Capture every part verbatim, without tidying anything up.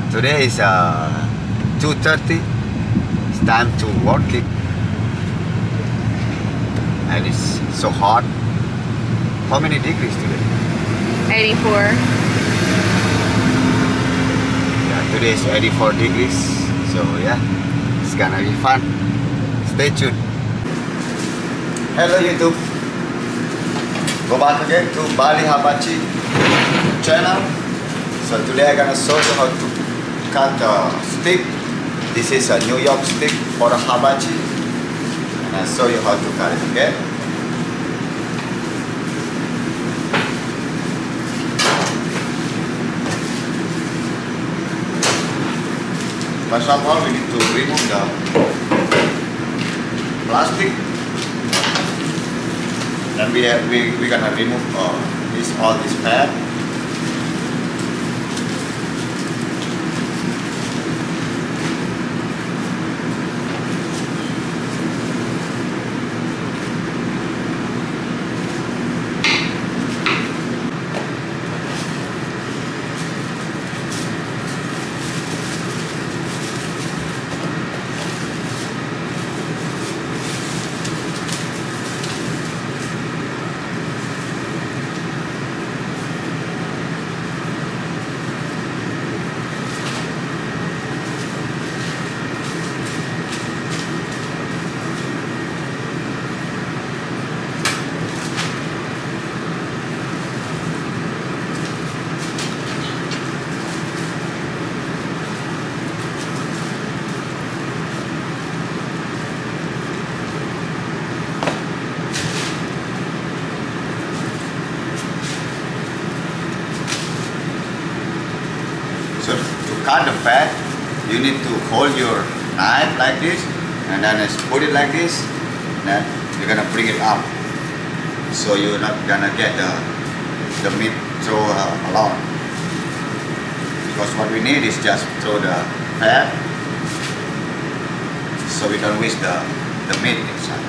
Today is uh, two thirty. It's time to work it. And it's so hot. How many degrees today? eighty-four. Yeah, today is eighty-four degrees. So yeah, it's gonna be fun. Stay tuned. Hello YouTube. Go back again to Bali Hibachi channel. So today I'm gonna show you how to cut a stick. This is a New York stick for a hibachi, and I'll show you how to cut it, okay? First of all, we need to remove the plastic. Then we have, we we're gonna remove uh, this all this fat. So to cut the fat, you need to hold your knife like this, and then just put it like this. Then you're gonna bring it up, so you're not gonna get the the meat throw uh, along. Because what we need is just throw the fat, so we don't waste the the meat inside.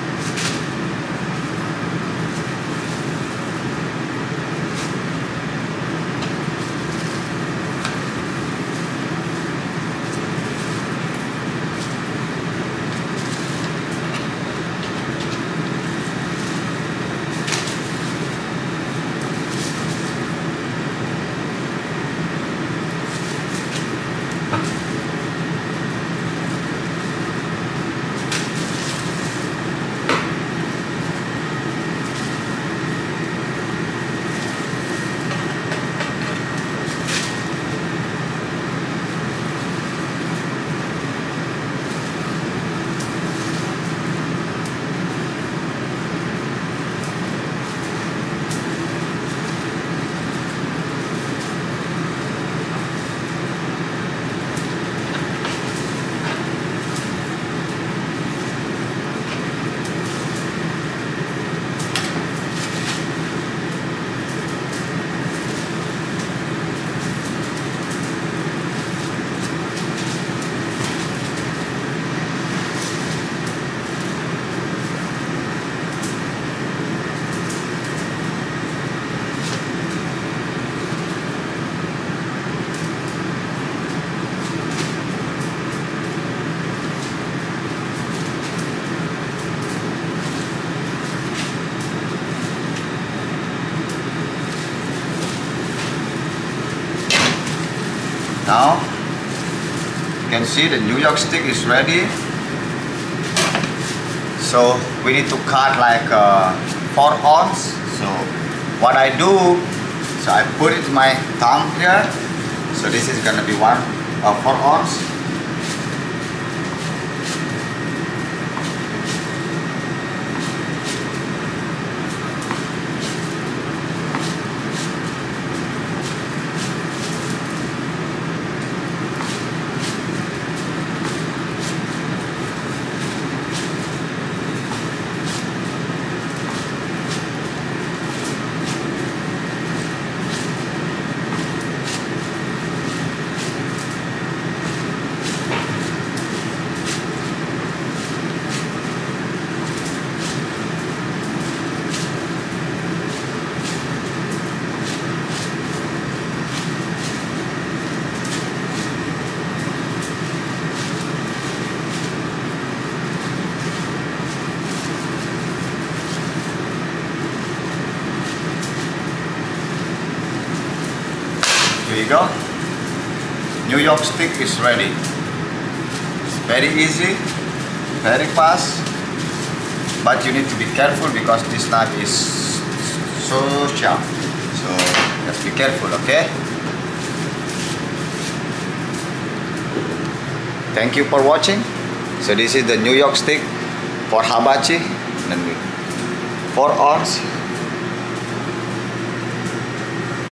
Now, you can see the New York stick is ready. So we need to cut like uh, four ounce. So what I do, so I put it in my thumb here. So this is gonna be one uh, four ounce. Here you go. New York stick is ready. It's very easy, very fast, but you need to be careful because this knife is so sharp. So just be careful, okay? Thank you for watching. So this is the New York stick for hibachi. Four ounce